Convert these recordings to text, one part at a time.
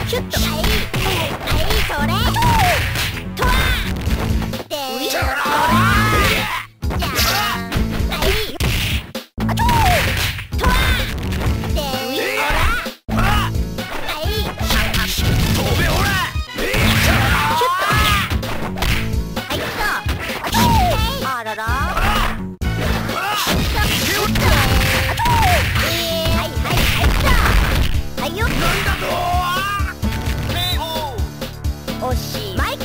シュッと。はいそれ。とわでそら。じゃあはいあととわでほらはい飛べほらシュッと。はいっとあららはいよ。なんだとおしまい。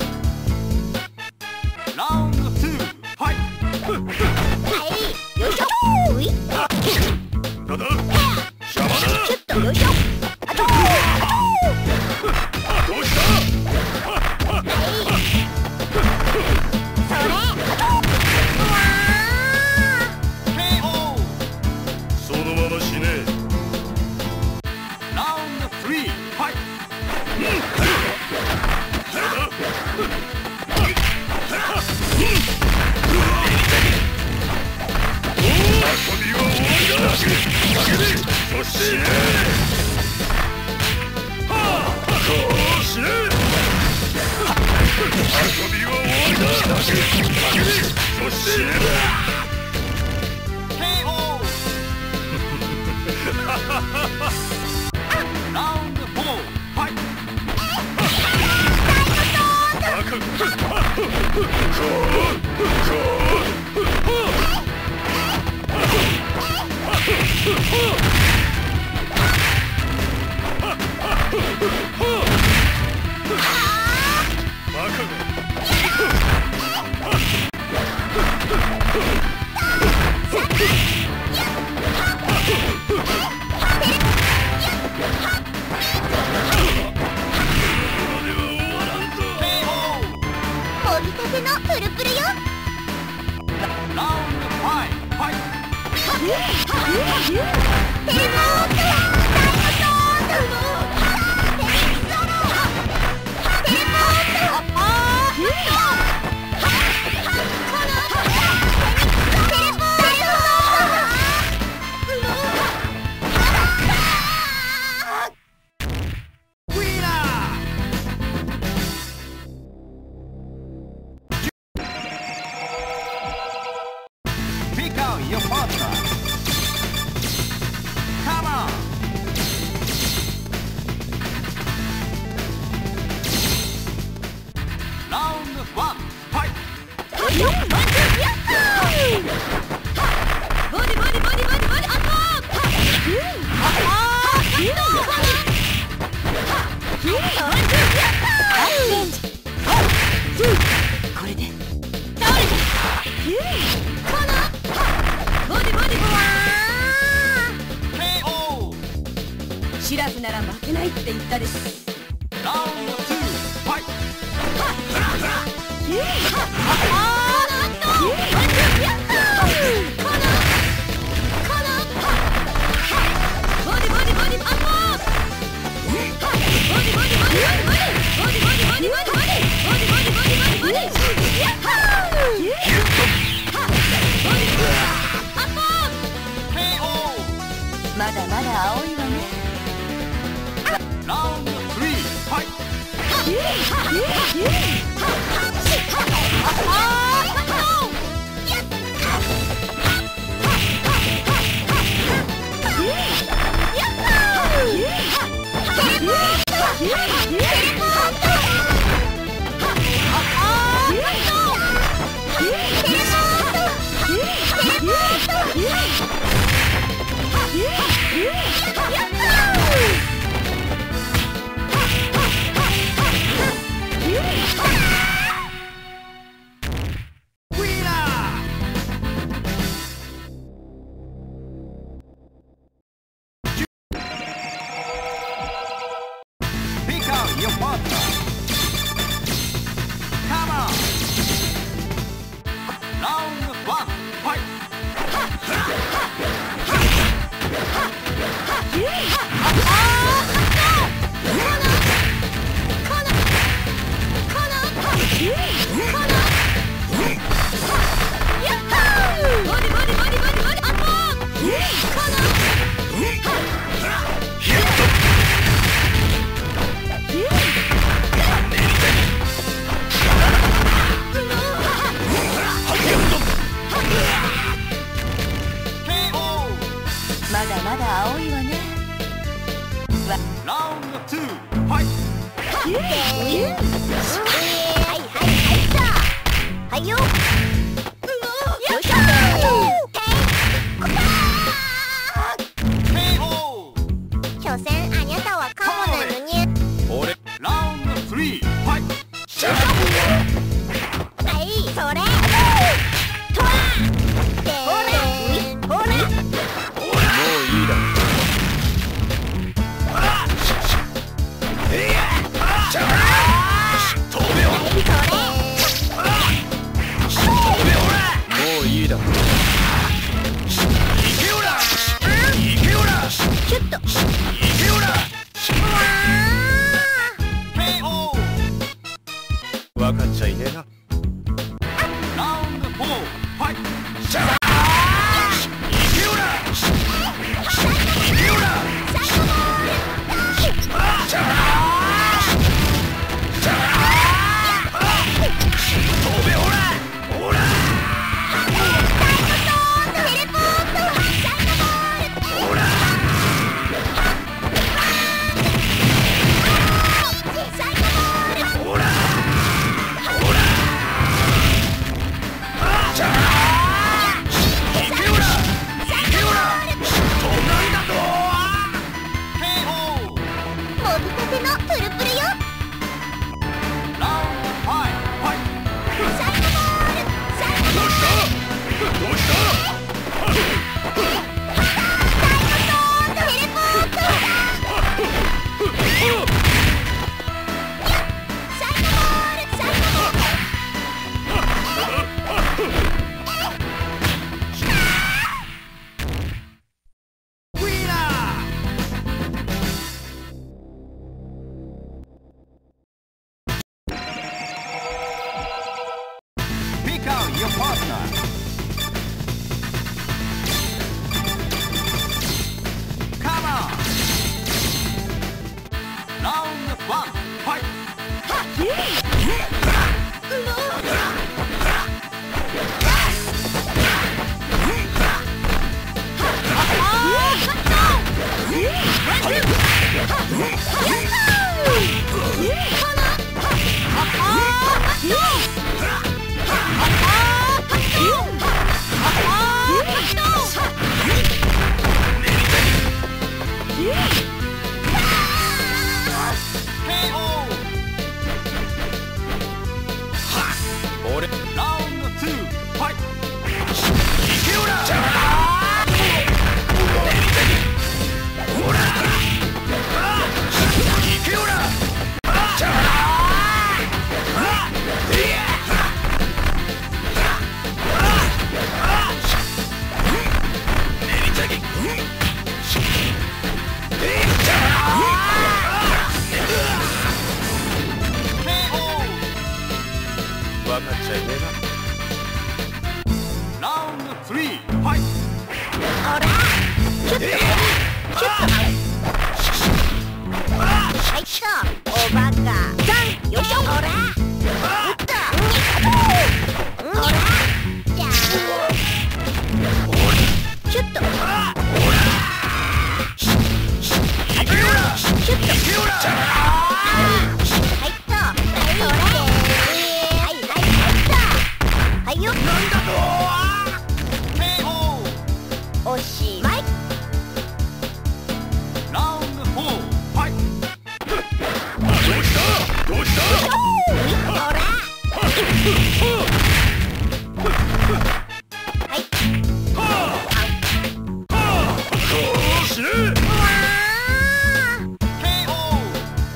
ラウンド2ファイはいよいしょ。ういっト。なんだシュッとよいしょ。あとどうした。 それ。うわそのまま死ね。ラウンド3ファイラウンド4ファイ掘りたてのプルプルよ。 ラウンド5ファイテレモー Pick out your partner. Come on. Round 1 fight. ボディボディボディボディボディボディアッこれで倒れた。このボディボディボワー KO. シラフなら負けないって言ったでしょ。 Round 2 fight. まだまだ青いわね。 ラウンド3ファイト。 Round 2 fight! はいよ。よっしゃ。 KO! 所詮あにゃたはカモなのに。 俺 Round 3 fight! はいそれ。とら。ほらほら。 もういいだろ。もういいだろ。 シュッと。 KO! 分かっちゃいねえな。 Round 4 fight! 分かっちゃいねえな。 Round 3 fight! ほら。シュッと。シュッと。はいっと。おバカ。よいしょ。ほら。打った。ほら。じゃあ。シュッと。シュッと。はいっと。それ。はいよ。なんだと。 KO! おしまい。 Round 4 fight! どうした？ ほら。はい。 死ね！ うわ KO!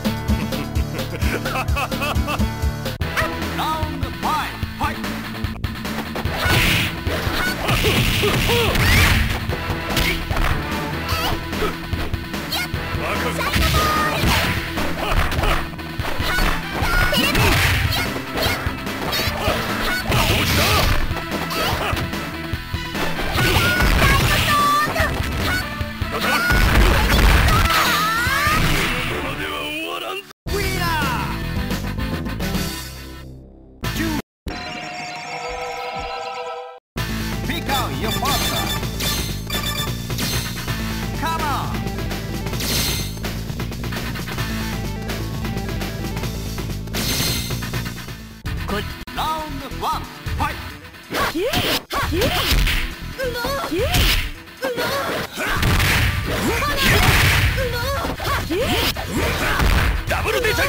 one, fight! ダブルデタギ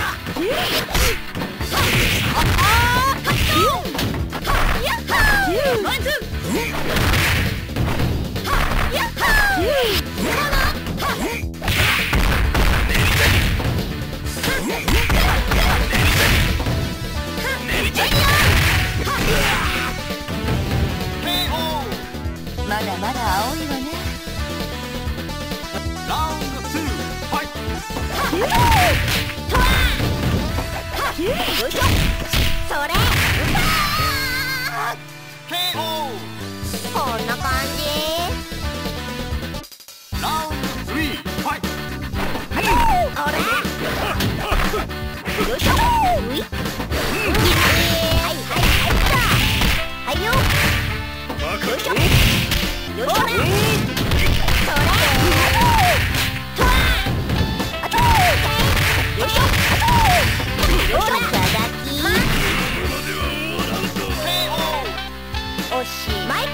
まだまだ青いわね。 Round 2, fight! よいしょ。それ。 KO! こんな感じ。 Round 3, fight! あれ。よいしょ。はいはいはいよ。よいしょ。よいしょ。それ。よいしょ。よいしょ。おしまい。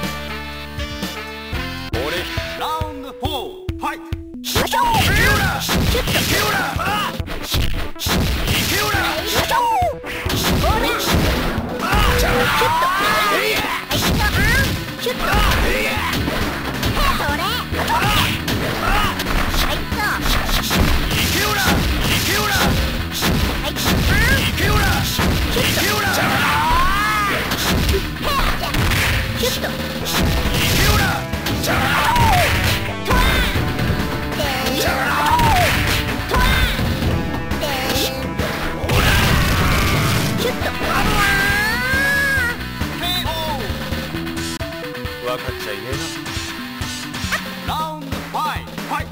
Round 4, fight! よいしょ。シュッと。よいしょ。ボール。シュッと。シュッと。それ。 分かっちゃいねえな。 Round 5, fight!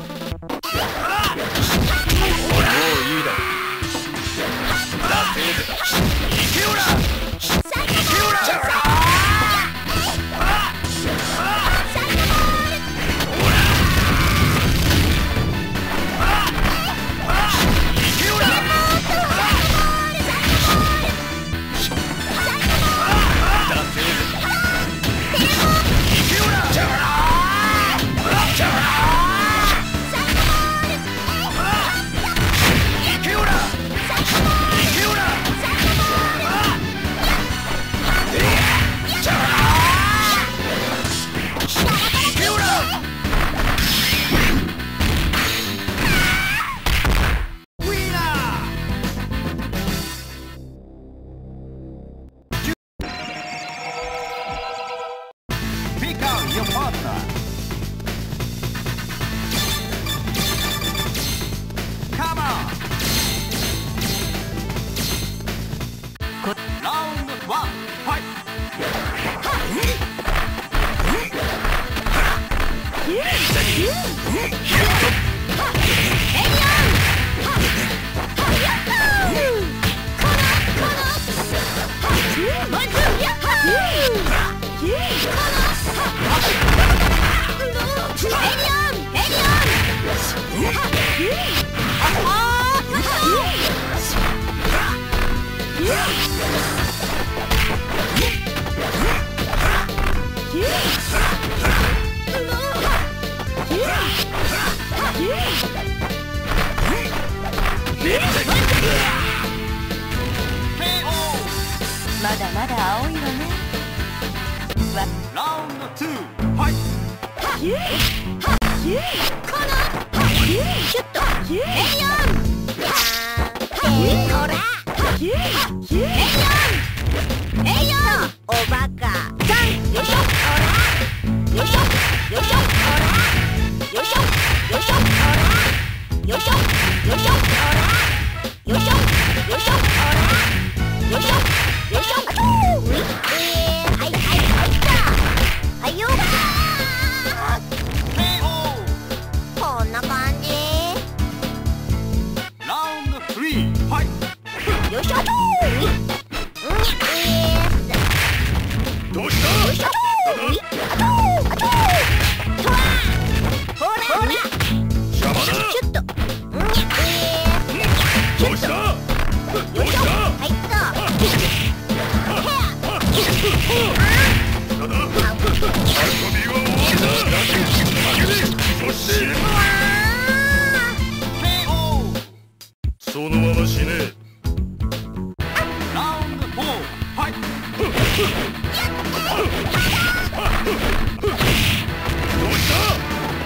もういいだろ。ラテーゼだ。 Your partner. Come on. Round 1, fight. まだまだ青いわね。 Round 2, fight! シュッと。エリオン。こら。エリオン。おバカ。よいしょ。よいしょ。よいしょ。よいしょ。よいしょ。よいしょ。よいしょ。よいしょ。よいしょ。よいしょ。よいしょ。はいはいはいった。はいよ。 KO! こんな感じ。 Round 3, fight! よいしょ。 どうした？ よいしょ。ほら。 邪魔だ。 シュッと。 どうした？どうした？ はいっと。 そのまま死ね。 ラウンド4、ファイト。 どうした？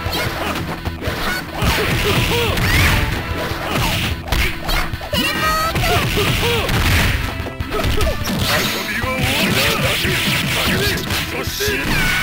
遊びは終わりだ。そして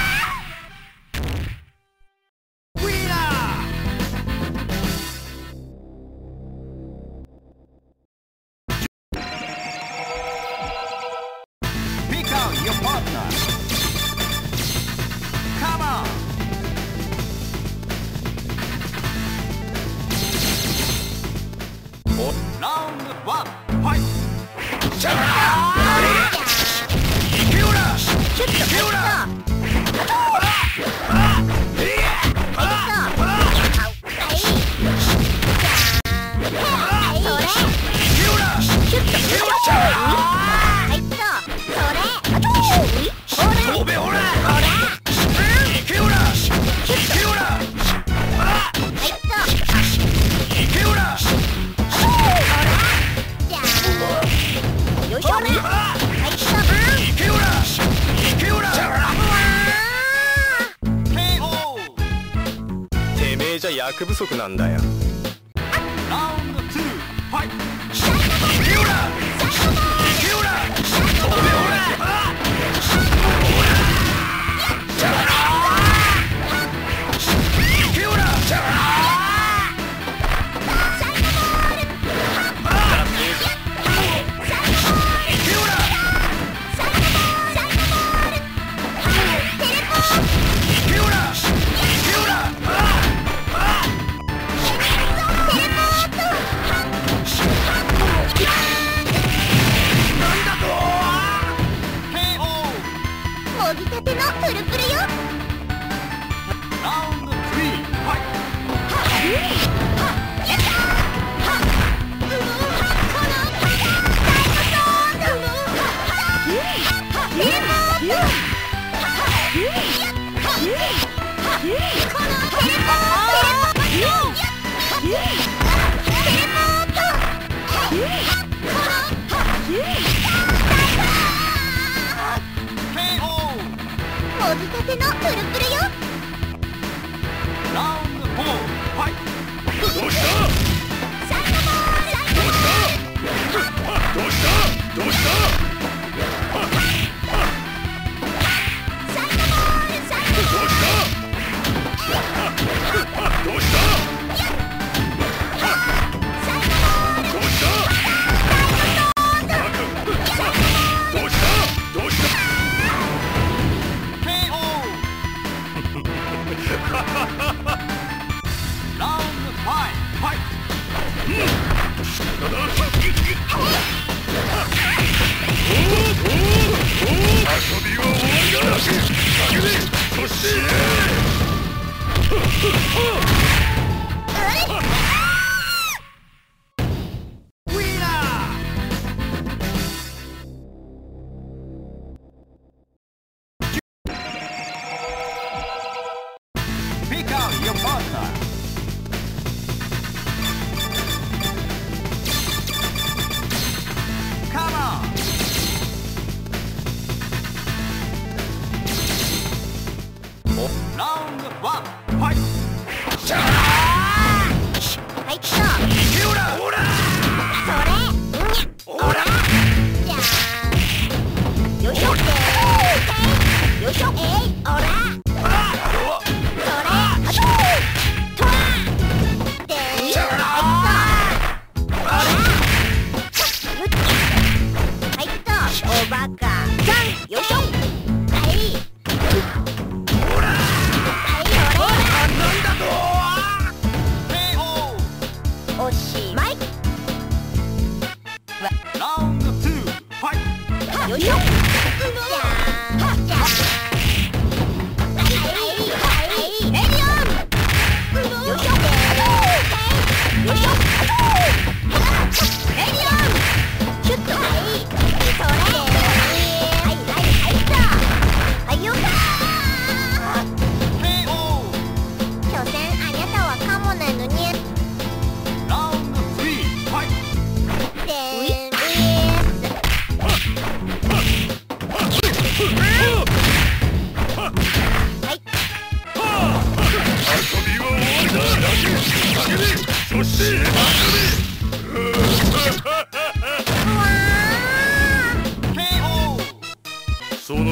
役不足なんだよ。 ラウンド2、ファイト。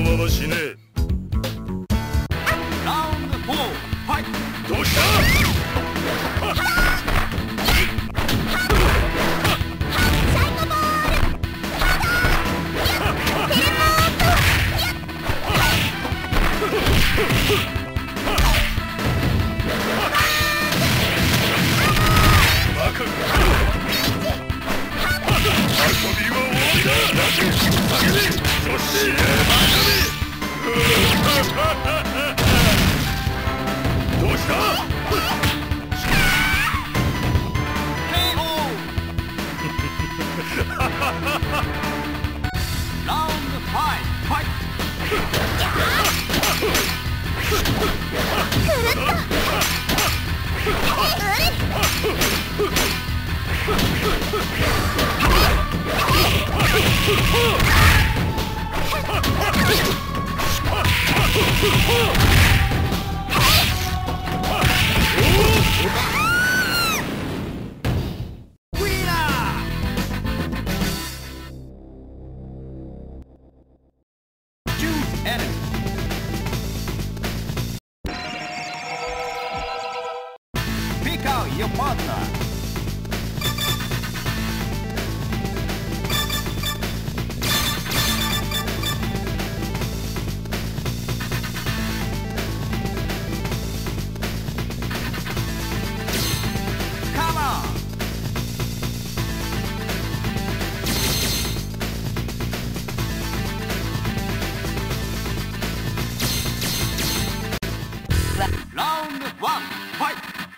まま死ね。 ラウンド4、ファイト。 どうした？どうした？ ラウンド5、ファイYour partner. Come on. Round 1, fight.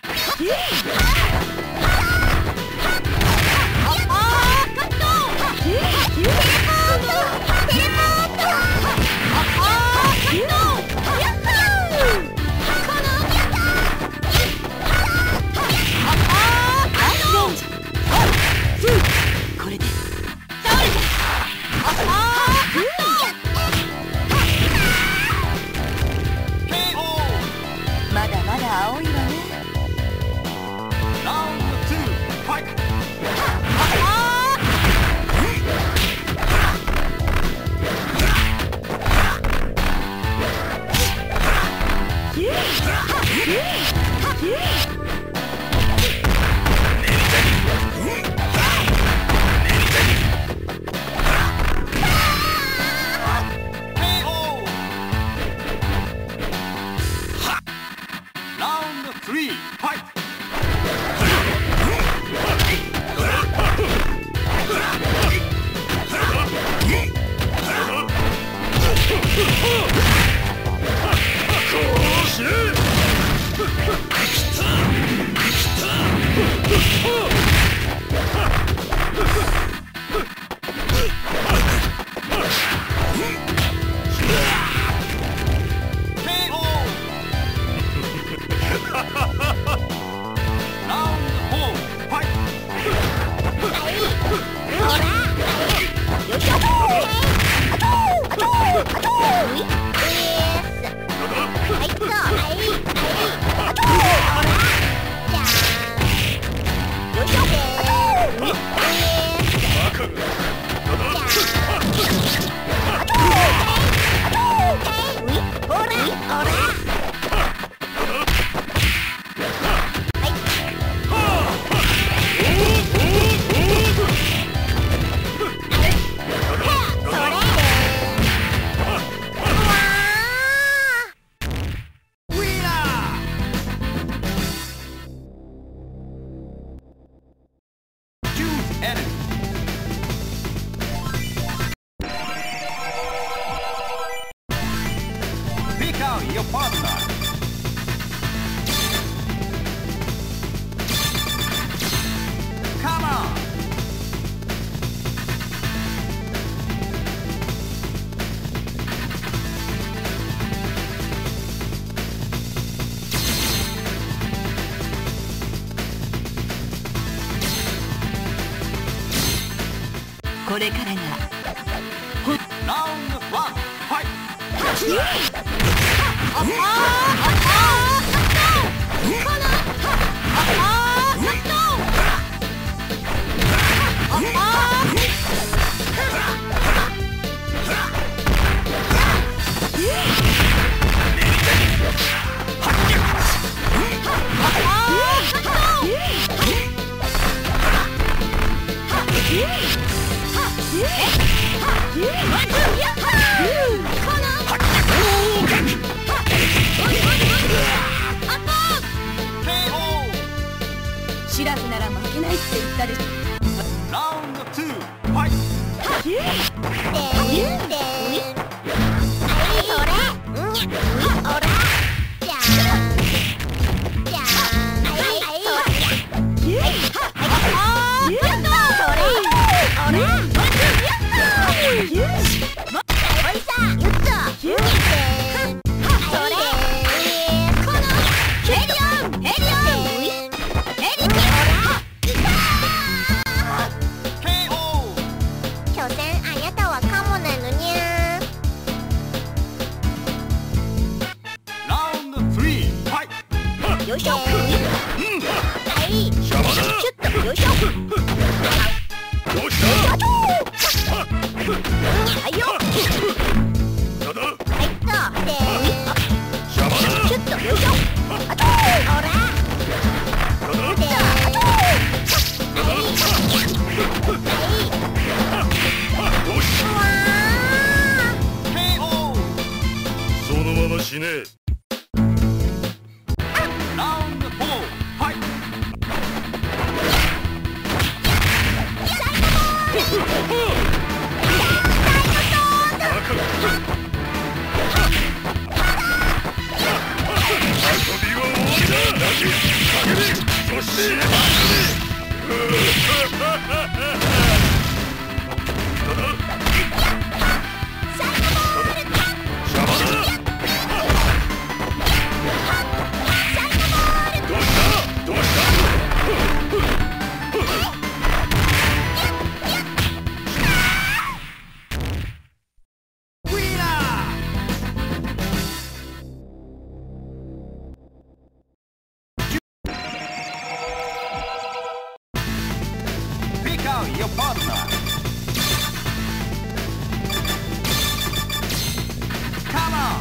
Your partner. Come on. Round 1, fight. シラフなら負けないって言ったでしょ。 Round 2 fight. よいしょ。はい。シュッとよいしょ。はいよ。はいっとでシュッとよいしょ。あとほら。でそのまま死ね。 Your partner. Come on.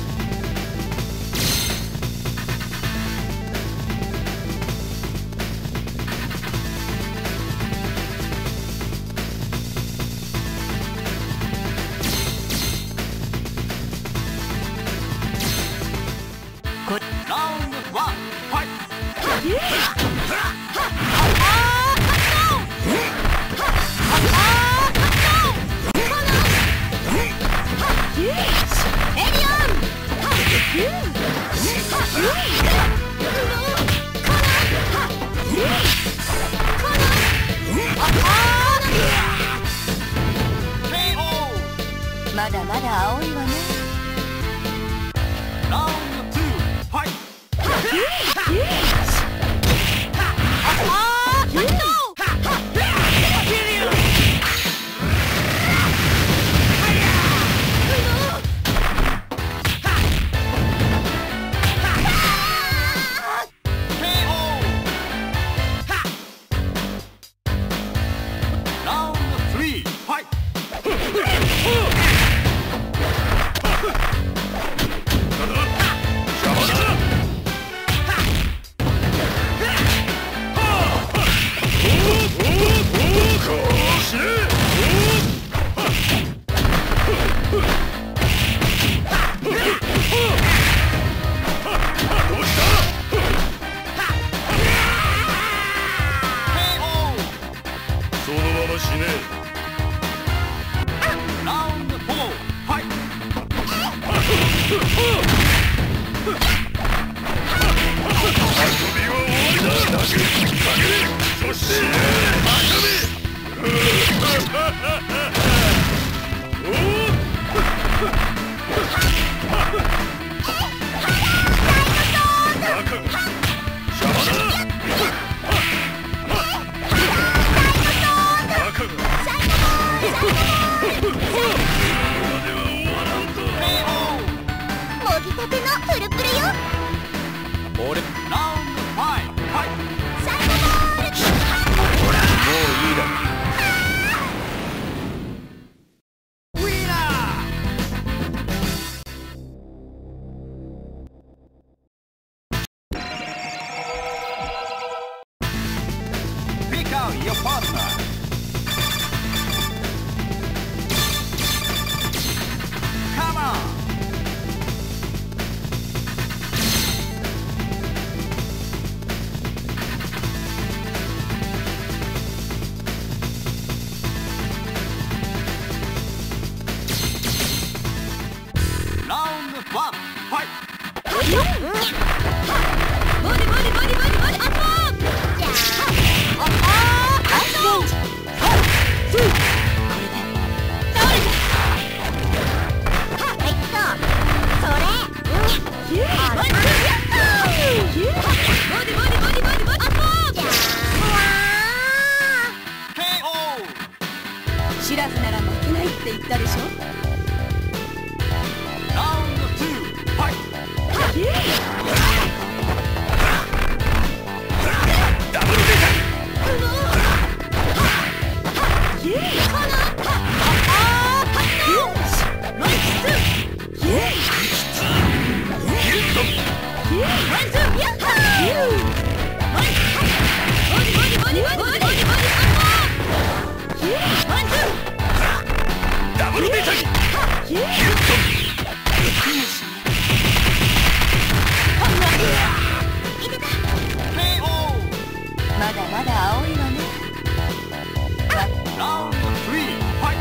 Round 1 fight. KO. まだまだ青いわね。 Round 2 fight. Round 4 fight. シラフなら負けないって言ったでしょ。 Round 2 fight ダブルデカダブルデカギギュッとまだまだ青いわね。 Round 3 fight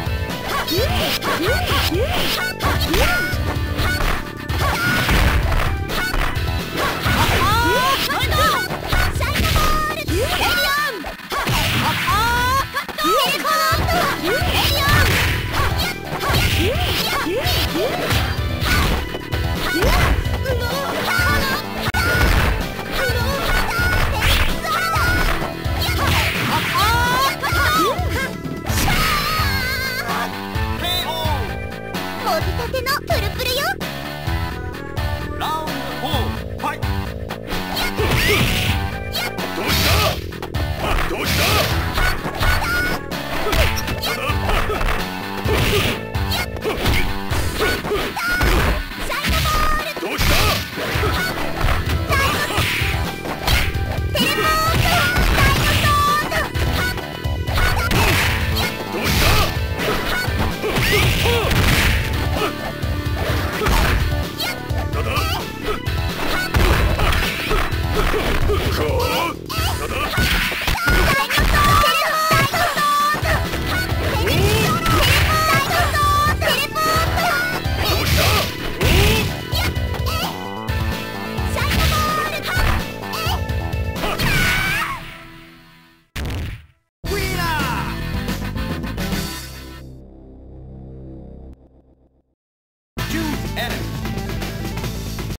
もぎたてのプルプルよ。 Round 4 fight どうしたどうしたどうした Choose enemy